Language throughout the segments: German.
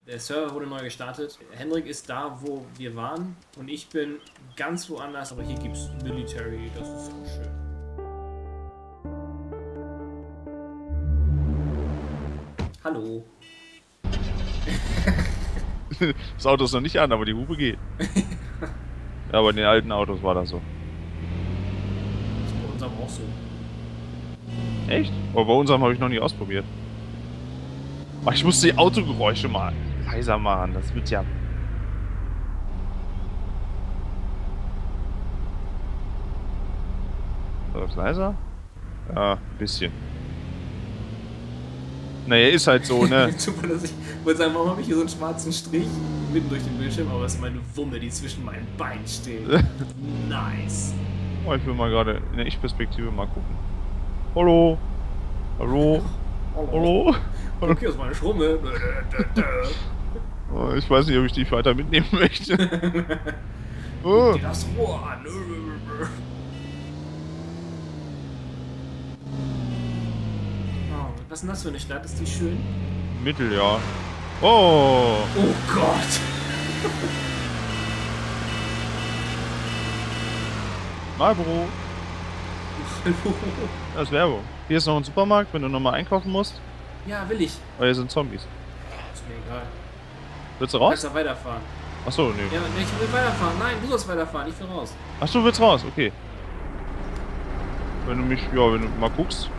Der Server wurde neu gestartet. Henrik ist da, wo wir waren. Und ich bin ganz woanders. Aber hier gibt es Military. Das ist auch schön. Hallo. Das Auto ist noch nicht an, aber die Hupe geht. Ja, aber in den alten Autos war das so. Das ist bei uns aber auch so. Echt? Aber bei unserem habe ich noch nie ausprobiert. Ach, ich muss die Autogeräusche mal leiser machen. Das wird ja... Läuft leiser? Ja, ein bisschen. Naja, ist halt so, ne? Super, dass ich wollte sagen, warum habe ich hier so einen schwarzen Strich mitten durch den Bildschirm, aber es ist meine Wumme, die zwischen meinen Beinen steht. Nice. Oh, ich will mal gerade in der Ich-Perspektive mal gucken. Hallo? Hallo? Hallo? Hallo? Okay, aus meiner Schrumme. Oh, ich weiß nicht, ob ich dich weiter mitnehmen möchte. Guck Oh. dir das Rohr an. Oh, was ist denn das für eine Stadt? Ist die schön? Mitteljahr. Oh! Oh Gott! Marlboro. Hallo. Das ist Werbung. Hier ist noch ein Supermarkt, wenn du nochmal einkaufen musst. Ja, will ich. Weil hier sind Zombies. Ist mir egal. Willst du Du raus? kannst da weiterfahren. Achso, nee. Ja, ich will weiterfahren. Nein, du sollst weiterfahren. Ich will raus. Ach, du willst raus, okay. Wenn du mich, ja, wenn du mal guckst.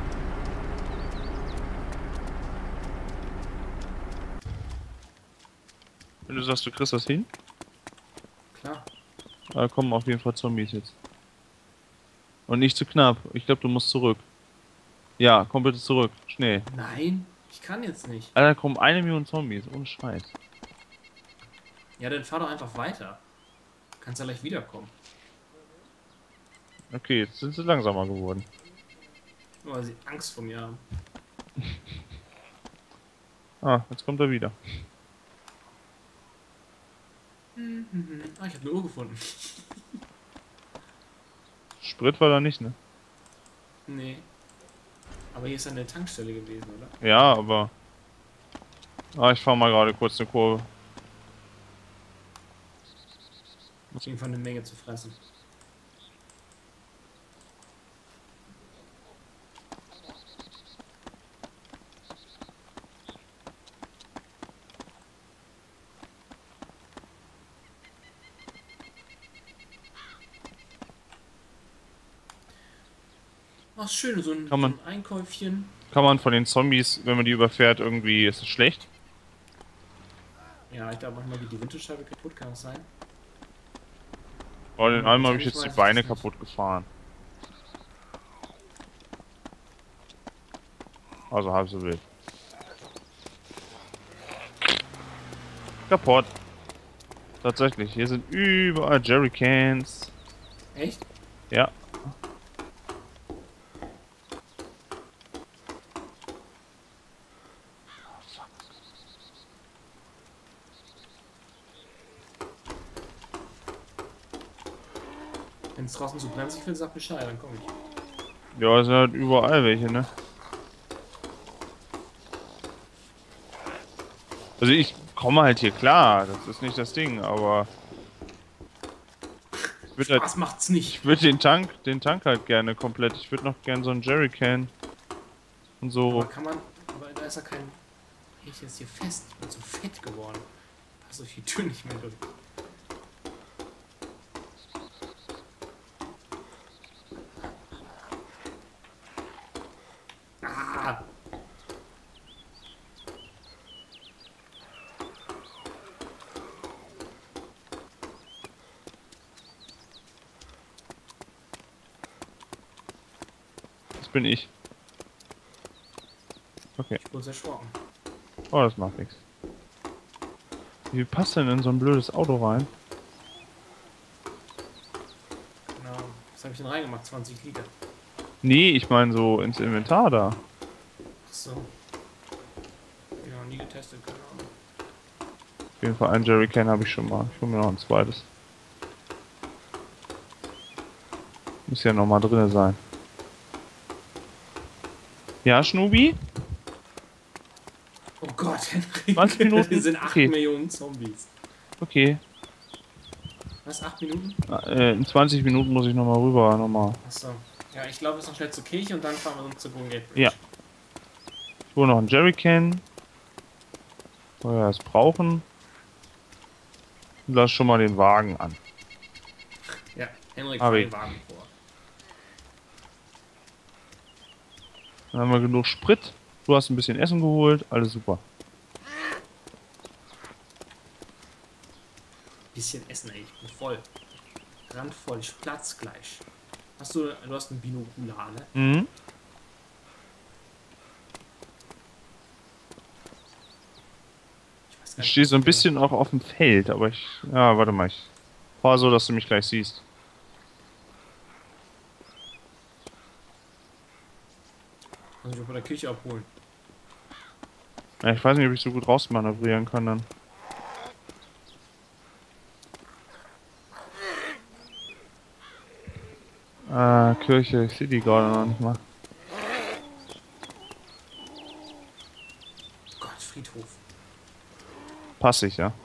Wenn du sagst, du kriegst das hin, Klar. da kommen auf jeden Fall Zombies jetzt. Und nicht zu knapp. Ich glaube, du musst zurück. Ja, komm bitte zurück. Schnell. Nein, ich kann jetzt nicht. Alter, kommen 1 Million Zombies. Ohne Scheiß. Ja, dann fahr doch einfach weiter. Du kannst ja gleich wiederkommen. Okay, jetzt sind sie langsamer geworden. Nur weil sie Angst vor mir haben. Ah, jetzt kommt er wieder. Ah, ich habe eine Uhr gefunden. Sprit war da nicht, ne? Nee. Aber hier ist eine Tankstelle gewesen, oder? Ja, aber... Ah, ich fahr mal gerade kurz eine Kurve. Auf jeden Fall eine Menge zu fressen. Ach, schön, so ein Einkäufchen. Kann man von den Zombies, wenn man die überfährt, irgendwie... Ist es schlecht? Ja, ich glaube, manchmal geht die Windschutzscheibe kaputt, kann das sein? Weil in Ja, einem habe ich ich jetzt die weiß Beine es nicht. kaputt gefahren. Also halb so wild. Kaputt. Tatsächlich, hier sind überall Jerrycans. Echt? Ja. Wenn es draußen so bremsig wird, sag Bescheid, dann komme ich. Ja, es sind halt überall welche, ne? Also ich komme halt hier klar, das ist nicht das Ding, aber... Ich würde halt, Was macht's nicht? ich würde den Tank halt gerne komplett. Ich würde noch gern so einen Jerrycan und so. Aber kann man, aber da ist ja kein... Ich jetzt hier fest, ich bin so fett geworden. Pass auf die Tür nicht mehr durch. Ah! Das bin ich. Okay. Ich wurde erschrocken. Oh, das macht nichts. Wie passt denn in so ein blödes Auto rein? Genau. Was habe ich denn reingemacht? 20 Liter. Nee, ich meine so ins Inventar da. Ach so. Ja, noch nie getestet, keine Ahnung. Auf jeden Fall ein Jerrycan habe ich schon mal. Ich hole mir noch ein zweites. Muss ja noch mal drinne sein. Ja, Schnubi? Oh Gott, Henry. 20 Minuten? Wir sind 8 Okay. Millionen Zombies. Okay. Was, 8 Minuten? In 20 Minuten muss ich nochmal rüber, nochmal. Achso. Ja, ich glaube, es ist noch schnell zur Kirche und dann fahren wir uns zur Golden Gate Bridge. Ja. Ich hole noch einen Jerrycan. Weil wir das brauchen. Und lass schon mal den Wagen an. Ja, Henrik Aber fährt den Wagen vor. Dann haben wir genug Sprit. Du hast ein bisschen Essen geholt. Alles super. Bisschen Essen, ey. Ich bin voll. Randvoll. Ich platz gleich. Du hast ein Binokular, ne? Mhm. Ich stehe so ein bisschen auch auf dem Feld, aber ich... Ja, warte mal. Ich fahr so, dass du mich gleich siehst. Also ich bei der Kirche abholen. Ja, ich weiß nicht, ob ich so gut rausmanövrieren kann dann. Kirche, ich sehe die gerade noch nicht mal. Gott, Friedhof. Passig, ja.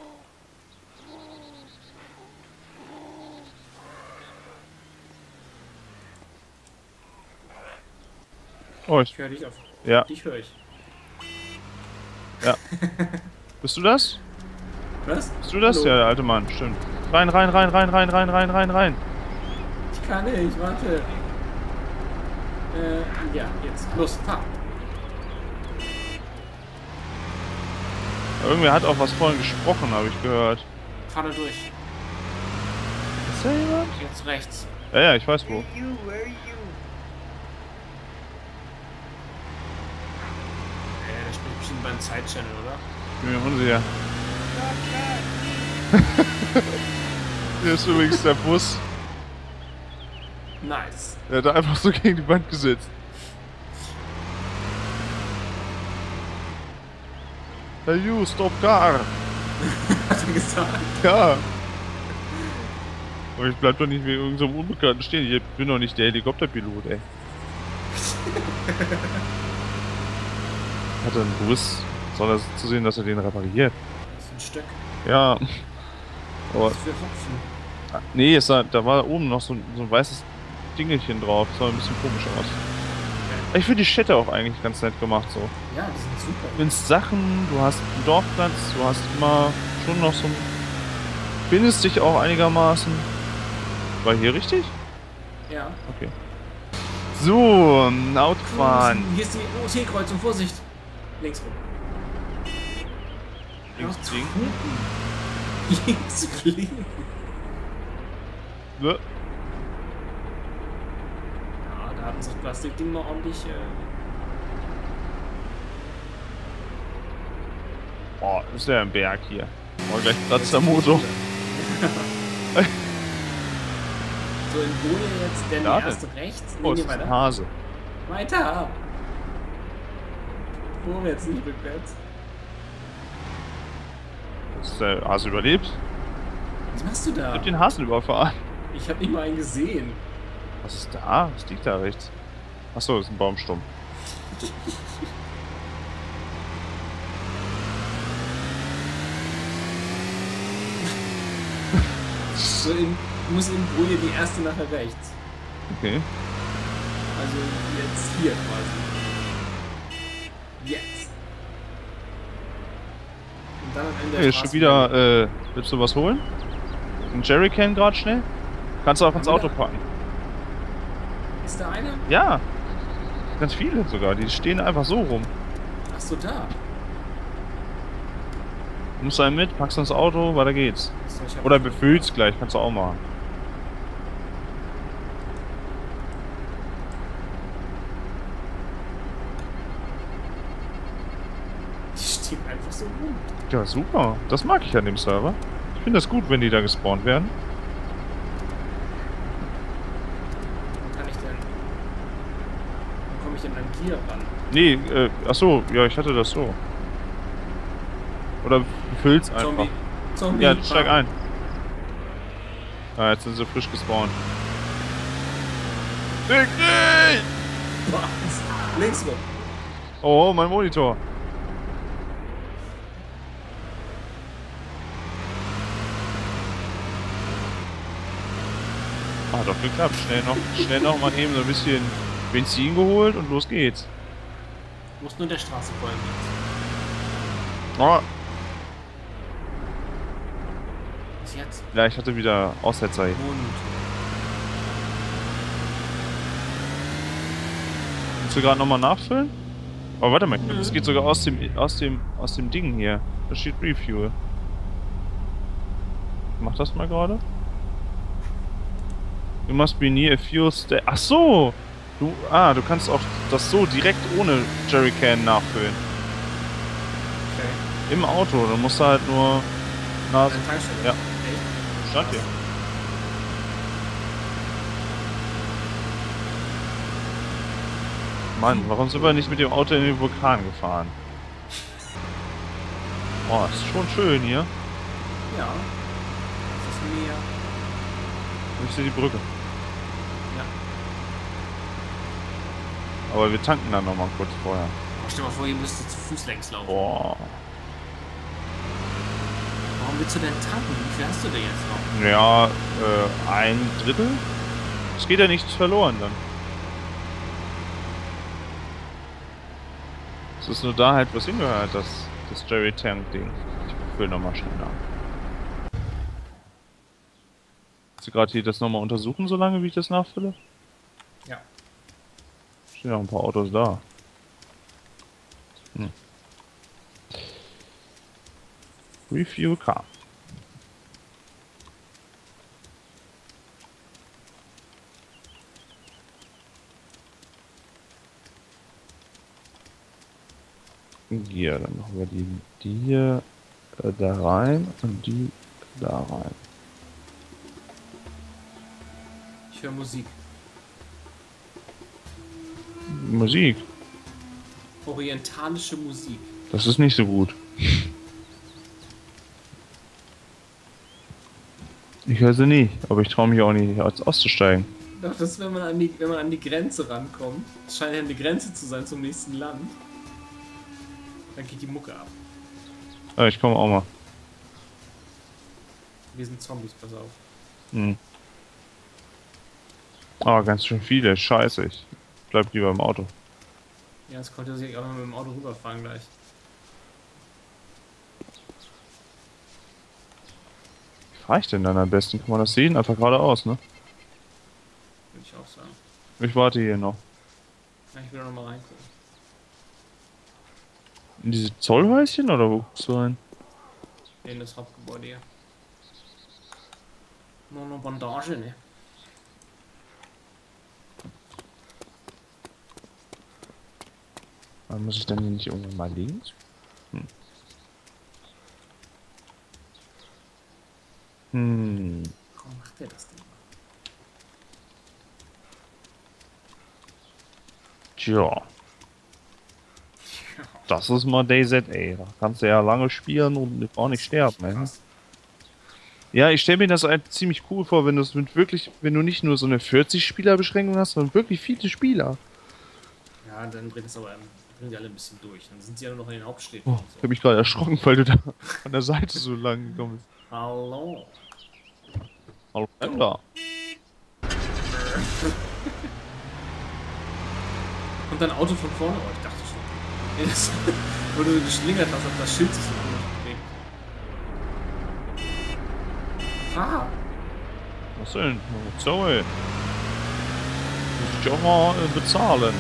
Oh, Ich höre dich auf. Ja. Dich höre ich. Ja. Bist du das? Was? Bist du das? Hallo? Ja, der alte Mann, stimmt. Rein, rein, rein, rein, rein, rein, rein, rein, rein. Ich kann nicht, warte. Ja, jetzt. Los, fahr. Irgendwer hat auch was vorhin gesprochen, habe ich gehört. Fahr da durch. Ist da jemand? Jetzt rechts. Ja, ja, ich weiß wo. Der spielt bestimmt beim Side-Channel, oder? Ich bin mir unsicher. Hier ist übrigens der Bus. Nice. Der hat einfach so gegen die Wand gesetzt. Hey you, stop car! Hat er gesagt. Ja! Aber ich bleib doch nicht wegen irgendeinem Unbekannten stehen. Ich bin doch nicht der Helikopterpilot, ey. Hat er einen Bus? Soll er zu sehen, dass er den repariert? Das ist ein Stück. Ja. Aber, Das ist für Hopfen. nee, da war oben noch so ein weißes Dingelchen drauf. Das sah ein bisschen komisch aus. Ich finde die Städte auch eigentlich ganz nett gemacht so. Ja, die sind super. Du findest Sachen, du hast einen Dorfplatz, du hast immer schon noch so ein... Findest dich auch einigermaßen. War hier richtig? Ja. Okay. So, Autofahren. Hier ist die OT-Kreuzung, Vorsicht. Links rum. Links Ach, fliegen. Links fliegen. Ja. Ja, da hat uns das Plastikding mal ordentlich... Boah, ist ja ein Berg hier. Oh, gleich platzt der Motor. So, in Boje jetzt, denn Ja, erst rechts. Oh, Nee, ist ein weiter. Hase. Weiter. Vorwärts, nicht rückwärts. Ist der Hase überlebt? Was machst du Ich da? hab den Hasen überfahren. Ich hab nicht mal einen gesehen. Was ist da? Was liegt da rechts? Achso, das ist ein Baumstumm. So du musst in Boje die erste nachher rechts. Okay. Also jetzt hier quasi. Jetzt. Und dann am Ende Okay, schon wieder, willst du was holen? Ein Jerrycan gerade schnell? Kannst du auch ins Auto packen. Ist da einer? Ja. Ganz viele sogar, die stehen einfach so rum. Ach so, da. Nimmst du einen mit, packst ins Auto, weiter geht's. So, ich hab Oder befüllst gleich, kannst du auch machen. Die stehen einfach so rum. Ja, super. Das mag ich an dem Server. Ich finde das gut, wenn die da gespawnt werden. Wo kann ich denn? Wo komme ich denn an Gear ran? Nee, achso, ja, ich hatte das so. Oder befüllst einfach. Zombie. Zombie. Ja, steig ein. Ah, jetzt sind sie frisch gespawnt. Fick dich! Was? Links rum. Oh, mein Monitor. Hat doch geklappt. Schnell noch mal eben so ein bisschen Benzin geholt und los geht's. Du musst nur der Straße folgen. Oh, Was jetzt? ja, ich hatte wieder Aussetzer hier. Und Willst du gerade nochmal nachfüllen? Oh, warte mal, Nö. das geht sogar aus dem Ding hier. Da steht Refuel. Mach das mal gerade. You must be near a fuel station. Ach so! Du kannst auch das so direkt ohne Jerrycan nachfüllen. okay. Im Auto, dann musst du halt nur... Na, Eine Tankstelle. ja. Echt? stand hier. Mann, warum sind wir nicht mit dem Auto in den Vulkan gefahren? Oh, ist schon schön hier. Ja. Das ist Meer. Ich sehe die Brücke. Ja. Aber wir tanken dann nochmal kurz vorher. Aber stell dir mal vor, ihr müsstet zu Fuß längs laufen. Boah. Warum willst du denn tanken? Wie viel hast du denn jetzt noch? Ja, ein Drittel? Es geht ja nichts verloren dann. Es ist nur da halt was hingehört, das Jerry Tank Ding. Ich fülle nochmal schnell nach. Willst du gerade hier das nochmal untersuchen, solange wie ich das nachfülle? Ja. Stehen noch ein paar Autos da. Refuel car. Hier, dann machen wir die hier da rein und die da rein. Ich höre Musik. Musik, Orientalische Musik. das ist nicht so gut. Ich höre sie nie, aber ich traue mich auch nicht auszusteigen. Doch, das ist, wenn man an die Grenze rankommt. Es scheint ja eine Grenze zu sein zum nächsten Land. Dann geht die Mucke ab. Ich komme auch mal. Wir sind Zombies, pass auf. Hm. Ah, ganz schön viele. Scheiße, ich bleib lieber im Auto. Ja, es konnte sich auch noch mit dem Auto rüberfahren gleich. Wie fahre ich denn dann am besten? Kann man das sehen? Einfach geradeaus, ne? Würde ich auch sagen. Ich warte hier noch. Ja, ich will noch mal reingucken. In diese Zollhäuschen oder wo guckst du rein? In das Hauptgebäude hier. Nur eine Bandage, ne? Muss ich dann hier nicht irgendwann mal links? Warum macht der das denn? Tja. Das ist mal DayZ, ey. Da kannst du ja lange spielen und auch nicht sterben, ey. Krass. Ja, ich stelle mir das halt ziemlich cool vor, wenn du nicht nur so eine 40-Spieler-Beschränkung hast, sondern wirklich viele Spieler. Ja, dann bringt die alle ein bisschen durch. Dann sind sie ja nur noch in den Hauptstädten. Oh, und ich so. hab mich gerade erschrocken, weil du da an der Seite so lang gekommen bist. Hallo. Hallo, da. Kommt ein Auto von vorne? Oh, ich dachte schon. Ja, das, wo du geschlingert hast, hat das Schild sich so komisch bewegt. Ah, Was denn? Zoe. Muss ich auch mal bezahlen.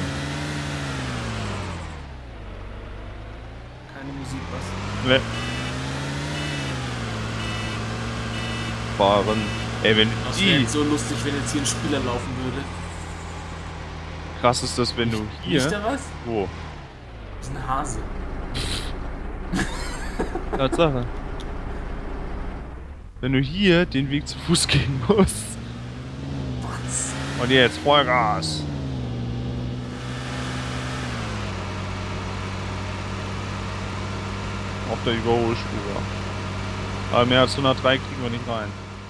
keine Musik, was? Ne. Fahren. Ey, wenn Das wäre die... jetzt so lustig, wenn jetzt hier ein Spieler laufen würde. Krass ist das, wenn du Riecht hier... da was? Wo? Das ist ein Hase. Tatsache. Wenn du hier den Weg zu Fuß gehen musst. Was? Und jetzt Vollgas. Auf der Überholspur. Aber mehr als 103 kriegen wir nicht rein.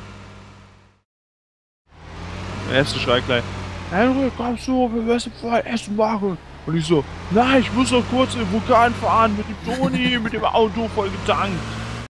Der erste schreit gleich: Henry, kommst du, wir müssen vorher Essen machen. Und ich so: Nein, ich muss noch kurz in den Vulkan fahren mit dem Toni, mit dem Auto voll getankt.